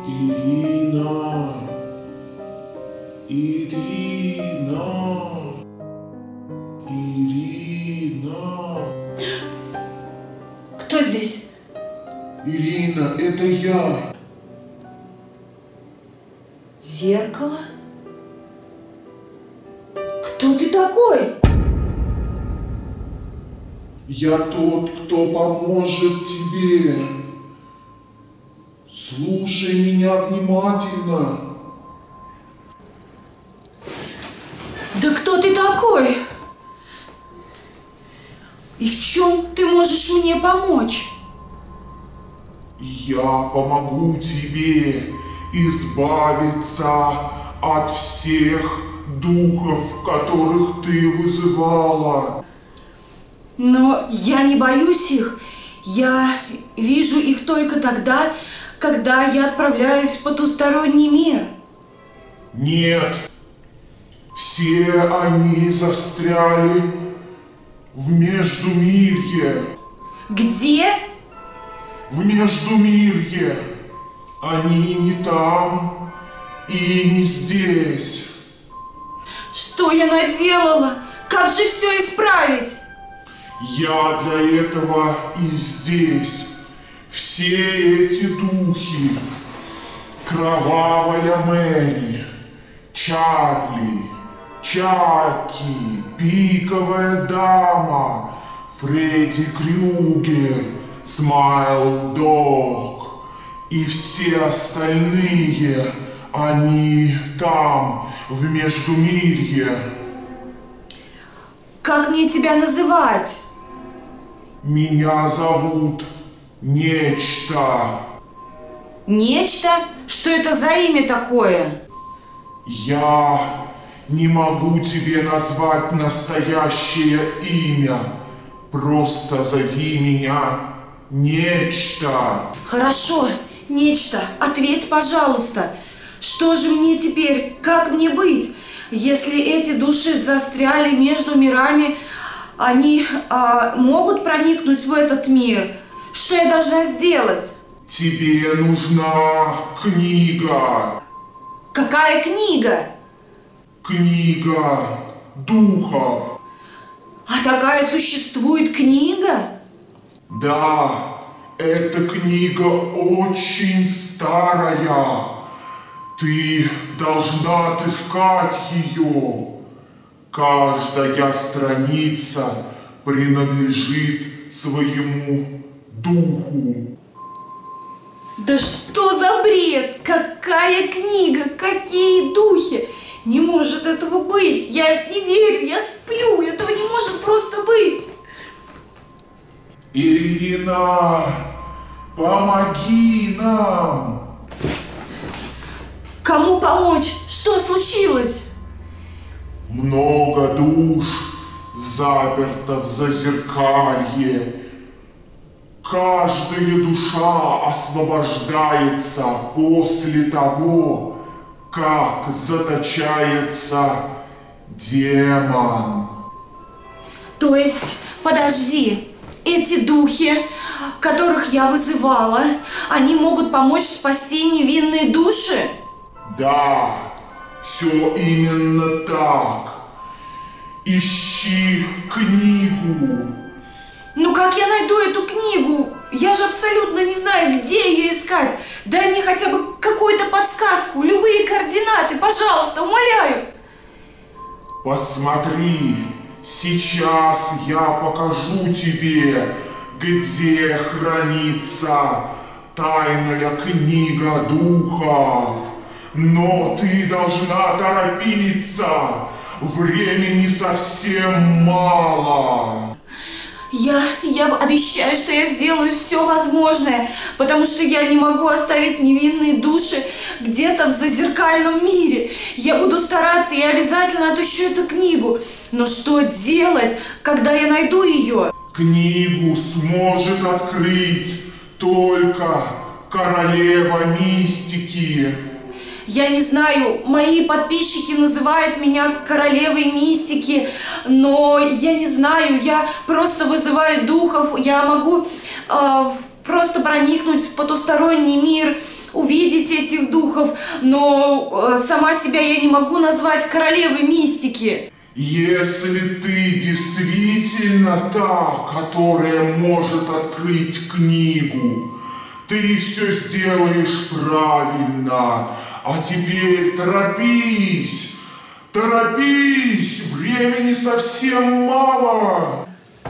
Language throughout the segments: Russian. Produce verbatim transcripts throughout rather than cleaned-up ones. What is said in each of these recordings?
Ирина, Ирина, Ирина. Кто здесь? Ирина, это я. Зеркало? Кто ты такой? Я тот, кто поможет тебе. Слушай меня внимательно. Да кто ты такой? И в чем ты можешь мне помочь? Я помогу тебе избавиться от всех духов, которых ты вызывала. Но я не боюсь их. Я вижу их только тогда, когда я отправляюсь в потусторонний мир. Нет, все они застряли в Междумирье. Где? В Междумирье. Они не там и не здесь. Что я наделала? Как же все исправить? Я для этого и здесь. Все эти духи. Кровавая Мэри, Чарли, Чаки, Пиковая Дама, Фредди Крюгер, Смайл Дог и все остальные, они там, в Междумирье. Как мне тебя называть? Меня зовут Нечто. Нечто? Что это за имя такое? Я не могу тебе назвать настоящее имя. Просто зови меня Нечто. Хорошо, Нечто, ответь, пожалуйста. Что же мне теперь? Как мне быть? Если эти души застряли между мирами, они а, могут проникнуть в этот мир? Что я должна сделать? Тебе нужна книга. Какая книга? Книга духов. А такая существует книга? Да, эта книга очень старая. Ты должна отыскать ее. Каждая страница принадлежит своему духу. Да что за бред? Какая книга? Какие духи? Не может этого быть. Я не верю, я сплю. Этого не может просто быть. Ирина, помоги нам. Кому помочь? Что случилось? Много душ заперто в зазеркалье. Каждая душа освобождается после того, как заточается демон. То есть, подожди, эти духи, которых я вызывала, они могут помочь спасти невинные души? Да, все именно так. Ищи книгу. Ну как я найду эту книгу? Я же абсолютно не знаю, где ее искать. Дай мне хотя бы какую-то подсказку, любые координаты, пожалуйста, умоляю. Посмотри, сейчас я покажу тебе, где хранится тайная книга духов. Но ты должна торопиться, времени совсем мало. Я, я обещаю, что я сделаю все возможное, потому что я не могу оставить невинные души где-то в зазеркальном мире. Я буду стараться и обязательно отыщу эту книгу. Но что делать, когда я найду ее? Книгу сможет открыть только королева мистики. Я не знаю, мои подписчики называют меня королевой мистики, но я не знаю, я просто вызываю духов, я могу э, просто проникнуть в потусторонний мир, увидеть этих духов, но сама себя я не могу назвать королевой мистики. Если ты действительно та, которая может открыть книгу, ты все сделаешь правильно. А теперь торопись, торопись, времени совсем мало.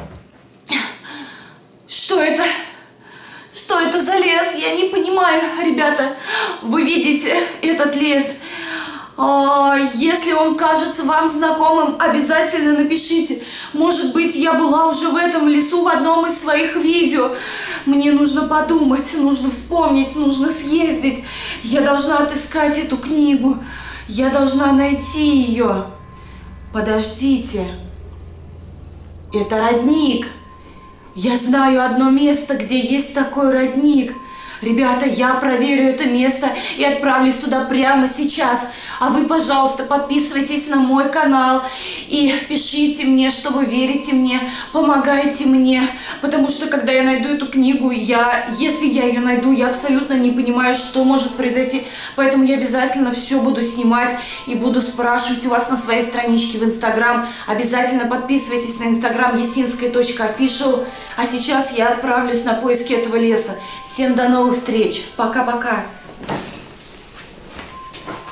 Что это? Что это за лес? Я не понимаю, ребята. Вы видите этот лес? Если он кажется вам знакомым, обязательно напишите. Может быть, я была уже в этом лесу в одном из своих видео. Мне нужно подумать, нужно вспомнить, нужно съездить. Я должна отыскать эту книгу. Я должна найти ее. Подождите. Это родник. Я знаю одно место, где есть такой родник. Ребята, я проверю это место и отправлюсь туда прямо сейчас. А вы, пожалуйста, подписывайтесь на мой канал и пишите мне, что вы верите мне, помогайте мне. Потому что, когда я найду эту книгу, я, если я ее найду, я абсолютно не понимаю, что может произойти. Поэтому я обязательно все буду снимать и буду спрашивать у вас на своей страничке в Инстаграм. Обязательно подписывайтесь на Инстаграм есинская точка офишиал. А сейчас я отправлюсь на поиски этого леса. Всем до новых встреч. Пока-пока.